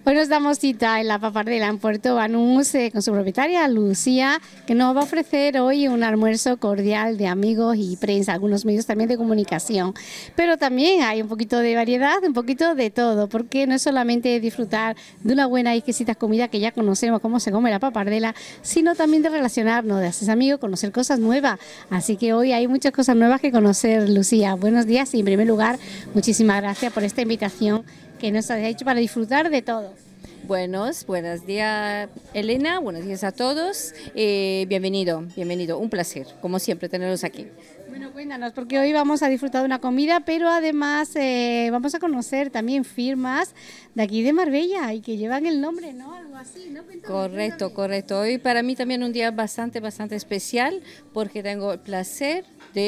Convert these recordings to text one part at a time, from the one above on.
Hoy nos damos cita en la Papardela, en Puerto Banús, con su propietaria, Lucía, que nos va a ofrecer hoy un almuerzo cordial de amigos y prensa, algunos medios también de comunicación. Pero también hay un poquito de variedad, un poquito de todo, porque no es solamente disfrutar de una buena y exquisita comida que ya conocemos cómo se come la Papardela, sino también de relacionarnos, de hacerse amigos, conocer cosas nuevas. Así que hoy hay muchas cosas nuevas que conocer, Lucía. Buenos días y en primer lugar, muchísimas gracias por esta invitación que nos has hecho para disfrutar de todo. Buenos días Elena, buenos días a todos, bienvenido, un placer, como siempre, tenerlos aquí. Bueno, cuéntanos, porque hoy vamos a disfrutar de una comida, pero además vamos a conocer también firmas de aquí de Marbella y que llevan el nombre, ¿no? Algo así, ¿no? Correcto. Hoy para mí también un día bastante especial porque tengo el placer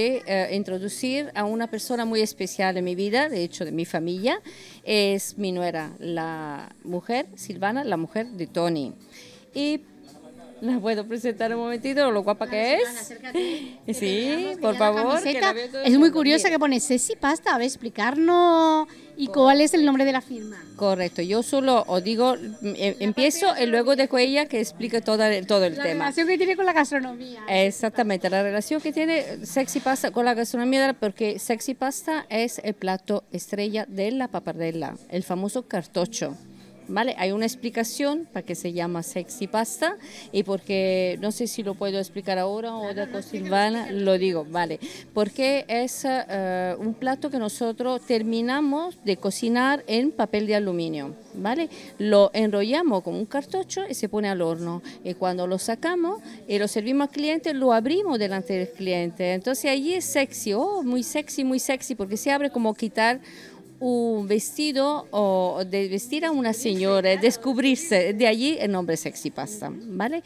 de introducir a una persona muy especial en mi vida, de hecho de mi familia, es mi nuera, la mujer, Silvana, la mujer de Tony. Y ¿la puedo presentar un momentito, lo guapa que es? Silvana, acércate. Sí, por favor. Es muy curiosa que pone Sexy Pasta, a ver, explicarnos y cuál es el nombre de la firma. Correcto, yo solo os digo, empiezo y luego dejo ella que explique todo el tema. La relación que tiene con la gastronomía. Exactamente, la relación que tiene Sexy Pasta con la gastronomía, porque Sexy Pasta es el plato estrella de la Papardela, el famoso cartoccio. ¿Vale? Hay una explicación para que se llama Sexy Pasta y porque, no sé si lo puedo explicar ahora o de Silvana, lo digo, vale, porque es un plato que nosotros terminamos de cocinar en papel de aluminio, ¿vale? Lo enrollamos con un cartucho y se pone al horno y cuando lo sacamos y lo servimos al cliente, lo abrimos delante del cliente, entonces allí es sexy, muy sexy, porque se abre como quitar un vestido o de vestir a una señora, descubrirse, de allí el nombre Sexy Pasta, ¿vale?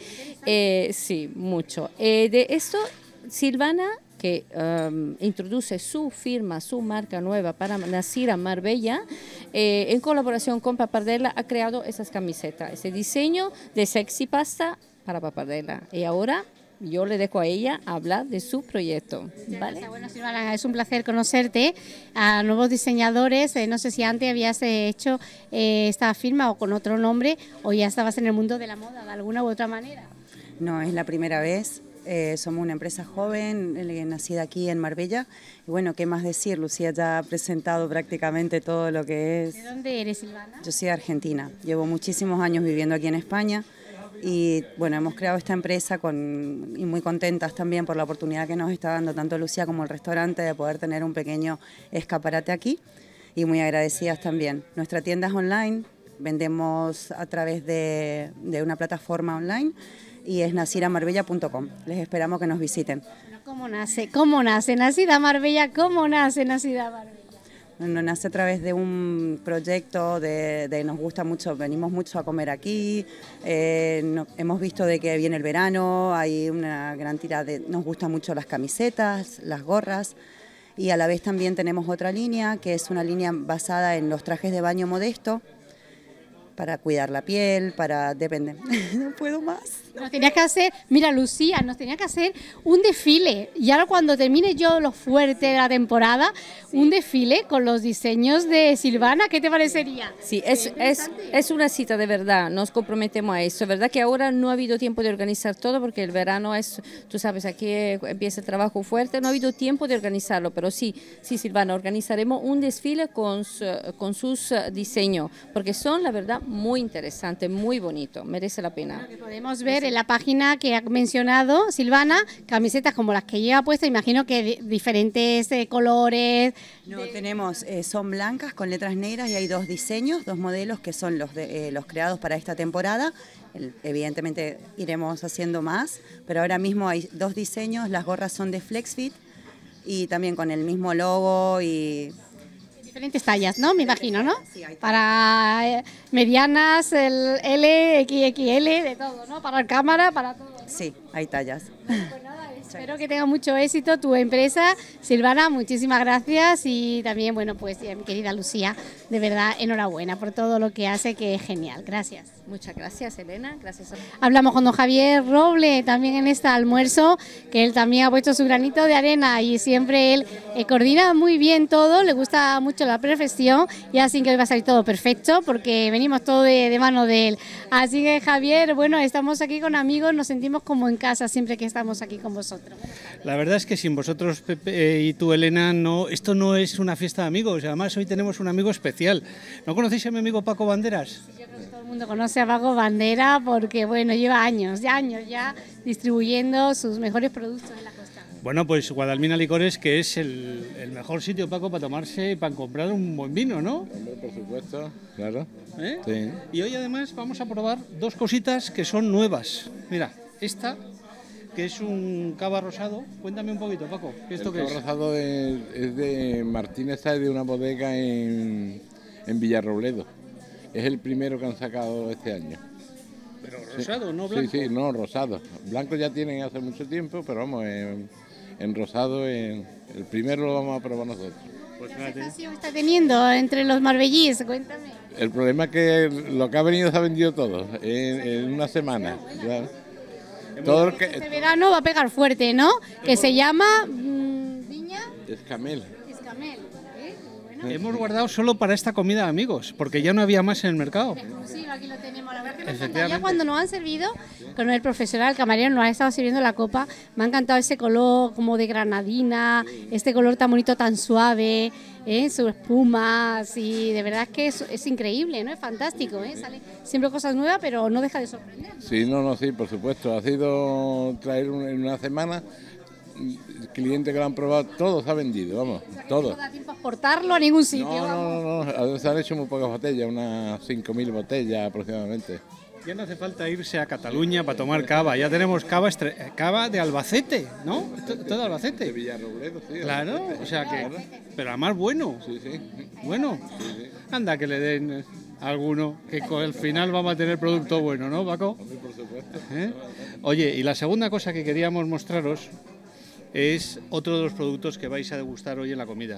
Sí, mucho. De esto, Silvana, que introduce su firma, su marca nueva para Nasira Marbella, en colaboración con Papardela, ha creado esas camisetas, ese diseño de Sexy Pasta para Papardela. Y ahora yo le dejo a ella hablar de su proyecto, ¿vale? Bueno, Silvana, es un placer conocerte, a nuevos diseñadores. No sé si antes habías hecho esta firma o con otro nombre o ya estabas en el mundo de la moda de alguna u otra manera. No, es la primera vez. Somos una empresa joven, nacida aquí en Marbella. Y bueno, ¿qué más decir? Lucía ya ha presentado prácticamente todo lo que es. ¿De dónde eres, Silvana? Yo soy argentina. Llevo muchísimos años viviendo aquí en España. Y bueno, hemos creado esta empresa y muy contentas también por la oportunidad que nos está dando tanto Lucía como el restaurante de poder tener un pequeño escaparate aquí y muy agradecidas también. Nuestra tienda es online, vendemos a través de una plataforma online y es nasiraMarbella.com. Les esperamos que nos visiten. ¿Cómo nace Nasira Marbella? ¿Cómo nace Nasira Marbella? Nos nace a través de un proyecto de nos gusta mucho, venimos mucho a comer aquí, hemos visto de que viene el verano, hay una gran tirada, nos gustan mucho las camisetas, las gorras y a la vez también tenemos otra línea que es una línea basada en los trajes de baño modesto para cuidar la piel, depende, no puedo más. Nos tenía que hacer, mira Lucía, nos tenía que hacer un desfile y ahora cuando termine yo lo fuerte de la temporada, un desfile con los diseños de Silvana, ¿qué te parecería? Sí, es una cita de verdad, nos comprometemos a eso, verdad que ahora no ha habido tiempo de organizar todo porque el verano es, tú sabes, aquí empieza el trabajo fuerte, no ha habido tiempo de organizarlo, pero sí Silvana, organizaremos un desfile con sus diseños, porque son la verdad muy interesantes, muy bonitos, merece la pena. Lo que podemos ver en la página que ha mencionado Silvana, camisetas como las que lleva puesta, imagino que diferentes colores. No, tenemos, son blancas con letras negras y hay dos diseños, dos modelos que son los creados para esta temporada. Evidentemente iremos haciendo más, pero ahora mismo hay dos diseños, las gorras son de FlexFit y también con el mismo logo y diferentes tallas, ¿no? Me imagino, ¿no? Sí, hay para medianas, el L, XXL, de todo, ¿no? Para cámara, para todo, ¿no? Sí, hay tallas. Pues nada, Espero que tenga mucho éxito tu empresa. Silvana, muchísimas gracias y también, bueno, pues mi querida Lucía, de verdad, enhorabuena por todo lo que hace, que es genial. Gracias. Muchas gracias, Elena. Gracias. Hablamos con don Javier Roble también en este almuerzo, que él también ha puesto su granito de arena y siempre él coordina muy bien todo, le gusta mucho la perfección y así que hoy va a salir todo perfecto porque venimos todo de mano de él. Así que Javier, bueno, estamos aquí con amigos, nos sentimos como en casa siempre que estamos aquí con vosotros. La verdad es que sin vosotros, Pepe, y tú, Elena, no, esto no es una fiesta de amigos, además hoy tenemos un amigo especial. ¿No conocéis a mi amigo Paco Banderas? Yo creo que todo el mundo conoce a Paco Bandera porque, bueno, lleva años ya distribuyendo sus mejores productos en la costa. Bueno, pues Guadalmina Licores, que es el mejor sitio, Paco, para tomarse y para comprar un buen vino, ¿no? Hombre, por supuesto, claro. ¿Eh? Sí. Y hoy además vamos a probar dos cositas que son nuevas. Mira, esta, que es un cava rosado. Cuéntame un poquito, Paco, ¿esto qué es? El cava rosado es de Martínez Sáez, de una bodega en Villarrobledo. Es el primero que han sacado este año. Pero rosado, no blanco. Sí, no, rosado. Blanco ya tienen hace mucho tiempo, pero vamos, en rosado, el primero lo vamos a probar nosotros. Pues ¿Qué fíjate. aceptación está teniendo entre los marbellíes? Cuéntame. El problema es que lo que ha venido se ha vendido todo, en una semana. Claro. Todo lo Este que... verano va a pegar fuerte, ¿no? Que se llama Viña Escamel. Escamel. Bueno, Hemos guardado solo para esta comida, amigos, porque ya no había más en el mercado. exclusivo, aquí lo tenemos. La verdad que me Efectivamente. encanta. Ya cuando nos han servido, con el profesional, el camarero, nos ha estado sirviendo la copa, me ha encantado ese color como de granadina, este color tan bonito, tan suave, su espuma, así, de verdad es que es increíble, ¿no? Es fantástico, sale siempre cosas nuevas, pero no deja de sorprender. Sí, sí, por supuesto. Ha sido traer en una semana, clientes que lo han probado, todo se ha vendido, vamos, todo. No da tiempo a exportarlo a ningún sitio. No, se han hecho muy pocas botellas, unas 5.000 botellas aproximadamente. Ya no hace falta irse a Cataluña para tomar cava, ya tenemos cava de Albacete, ¿no? Todo de Albacete. De Villarrobledo, sí. Claro, Albacete. o sea que, pero además bueno, Sí, sí. bueno. Anda que le den a alguno, que con el final vamos a tener producto bueno, ¿no, Paco? Hombre, por supuesto. ¿Eh? Oye, y la segunda cosa que queríamos mostraros es otro de los productos que vais a degustar hoy en la comida.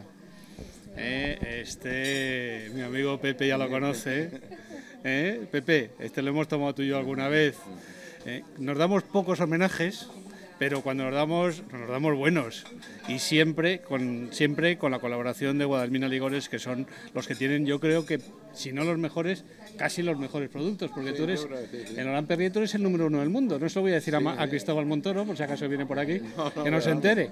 Mi amigo Pepe ya lo conoce. Pepe, este lo hemos tomado tú y yo alguna vez. Nos damos pocos homenajes, pero cuando nos damos buenos. Y siempre con la colaboración de Guadalmina Licores, que son los que tienen, yo creo que, si no los mejores, casi los mejores productos, porque tú eres, en Orán Perrier, tú eres el número 1 del mundo. No se lo voy a decir a Cristóbal Montoro, por si acaso viene por aquí, que no se entere.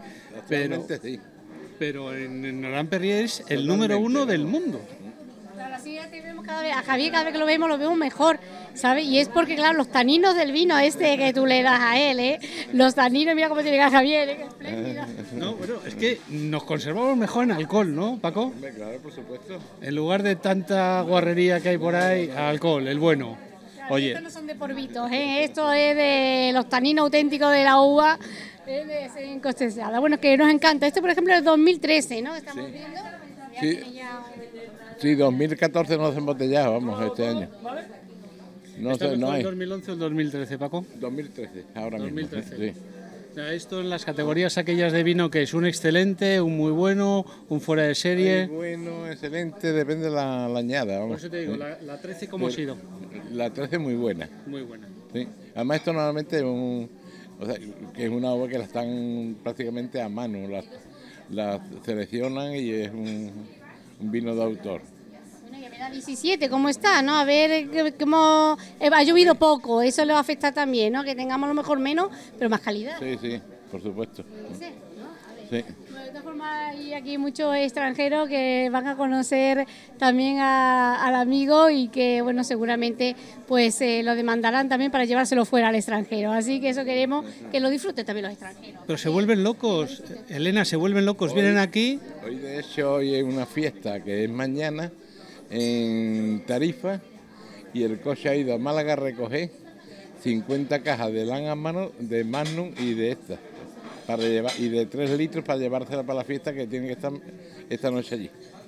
Pero en Orán Perrier es el número 1 del mundo. Claro, así ya te vemos cada vez, a Javier cada vez que lo vemos mejor, ¿sabes? Y es porque, claro, los taninos del vino que tú le das a él, los taninos, mira cómo tiene que Javier, qué espléndido. No, bueno, es que nos conservamos mejor en alcohol, ¿no, Paco? Hombre, claro, por supuesto. En lugar de tanta guarrería que hay por ahí, alcohol, el bueno. Claro, Oye, estos no son de porbitos, esto es de los taninos auténticos de la uva, de ser cosechada. Bueno, que nos encanta. Este, por ejemplo, es 2013, ¿no? Estamos viendo. Ya Sí. tiene ya- Sí, 2014 no se embotellado, vamos, este año. No ¿esta sé, no mejor hay. el 2011 o el 2013, Paco? 2013, ahora 2013. mismo. Sí. O sea, esto en las categorías aquellas de vino, que es un excelente, un muy bueno, un fuera de serie. Muy bueno, excelente, depende de la añada. Por Vamos. eso te digo, la 13, ¿cómo ha sido? La 13 muy buena. Muy buena. Sí. Además esto normalmente es que es una uva que la están prácticamente a mano, la seleccionan y es un vino de autor. Bueno, ya me da 17, ¿cómo está? ¿No? A ver cómo ha llovido poco, eso le va a afectar también, ¿no? Que tengamos a lo mejor menos, pero más calidad. Sí, por supuesto. Puede ser, ¿no? A ver. Sí. Bueno, de todas formas, hay aquí muchos extranjeros que van a conocer también al amigo y que, bueno, seguramente pues lo demandarán también para llevárselo fuera al extranjero. Así que eso queremos que lo disfruten también los extranjeros. Pero se vuelven locos, Elena, se vuelven locos. Vienen aquí. Hoy de hecho hoy es una fiesta que es mañana en Tarifa y el coche ha ido a Málaga a recoger 50 cajas de de Magnum y de esta. Para llevar, y de 3 litros para llevársela para la fiesta que tiene que estar esta noche allí.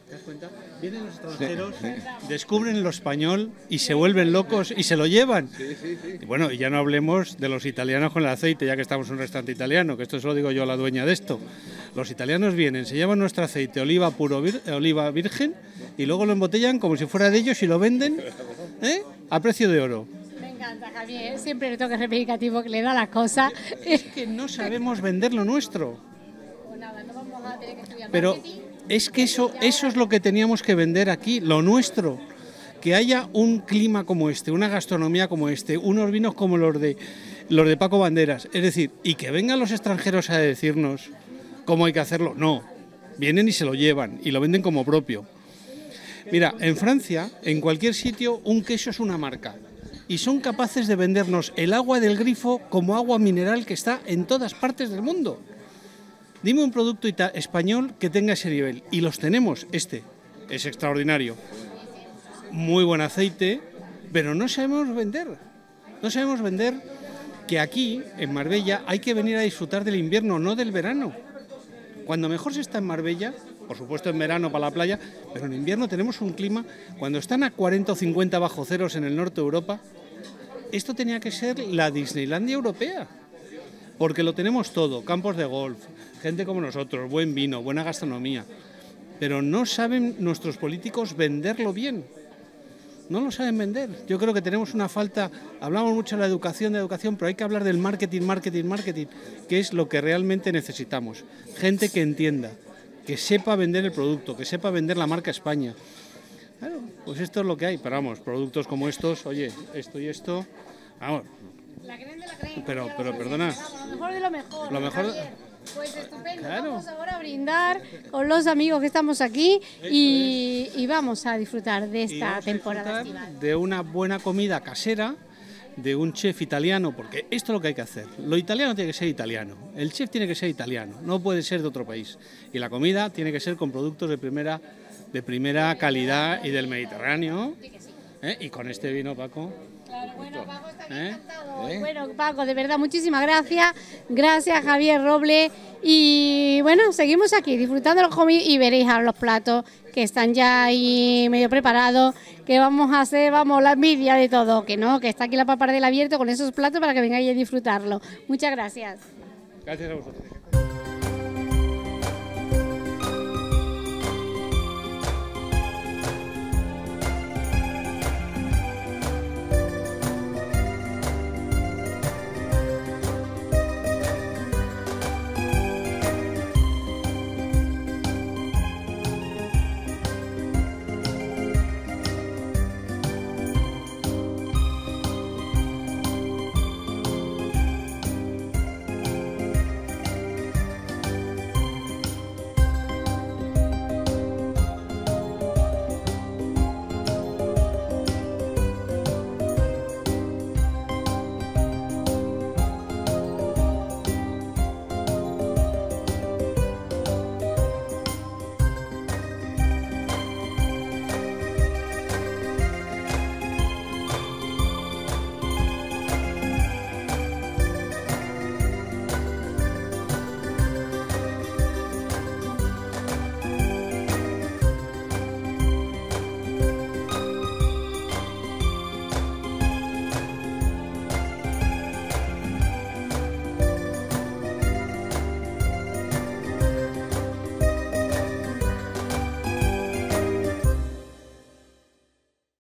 ¿Te das cuenta? Vienen los extranjeros, descubren lo español y se vuelven locos y se lo llevan. Y bueno, y ya no hablemos de los italianos con el aceite, ya que estamos en un restaurante italiano, que esto se lo digo yo a la dueña de esto. Los italianos vienen, se llevan nuestro aceite, oliva puro, oliva virgen, y luego lo embotellan como si fuera de ellos y lo venden a precio de oro. Me encanta, Javier. Siempre le toca reivindicativo que le da la cosa. Es que no sabemos vender lo nuestro. Pues nada, no vamos a tener que estudiar Pero marketing. es que eso es lo que teníamos que vender aquí, lo nuestro. Que haya un clima como este, una gastronomía como este, unos vinos como los de Paco Banderas. Es decir, y que vengan los extranjeros a decirnos cómo hay que hacerlo. No, vienen y se lo llevan y lo venden como propio. Mira, en Francia, en cualquier sitio, un queso es una marca. Y son capaces de vendernos el agua del grifo como agua mineral que está en todas partes del mundo. Dime un producto español que tenga ese nivel. Y los tenemos. Este es extraordinario. Muy buen aceite, pero no sabemos vender. No sabemos vender que aquí, en Marbella, hay que venir a disfrutar del invierno, no del verano. Cuando mejor se está en Marbella, por supuesto en verano para la playa, pero en invierno tenemos un clima, cuando están a 40 o 50 bajo ceros en el norte de Europa, esto tenía que ser la Disneylandia europea, porque lo tenemos todo, campos de golf, gente como nosotros, buen vino, buena gastronomía, pero no saben nuestros políticos venderlo bien. No lo saben vender. Yo creo que tenemos una falta, hablamos mucho de la educación, pero hay que hablar del marketing, que es lo que realmente necesitamos. Gente que entienda, que sepa vender el producto, que sepa vender la marca España. Claro, pues esto es lo que hay, pero vamos, productos como estos, oye, esto y esto, vamos. La creen de la creen. Pero perdona. Lo mejor de lo mejor. Lo mejor. Javier. Pues estupendo. Claro. Vamos ahora a brindar con los amigos que estamos aquí y vamos a disfrutar de Y esta vamos a temporada disfrutar estival. de una buena comida casera, de un chef italiano, porque esto es lo que hay que hacer. Lo italiano tiene que ser italiano, el chef tiene que ser italiano, no puede ser de otro país. Y la comida tiene que ser con productos de primera calidad y del Mediterráneo. Y con este vino, Paco. Claro, bueno, Paco está bien encantado. ¿Eh? Bueno, Paco, de verdad, muchísimas gracias. Gracias, Javier Roble. Y bueno, seguimos aquí disfrutando los comidos y veréis ahora los platos que están ya ahí medio preparados, que vamos a hacer, vamos, la envidia de todo, que no, que está aquí la papardela abierto con esos platos para que vengáis a disfrutarlo. Muchas gracias. Gracias a vosotros.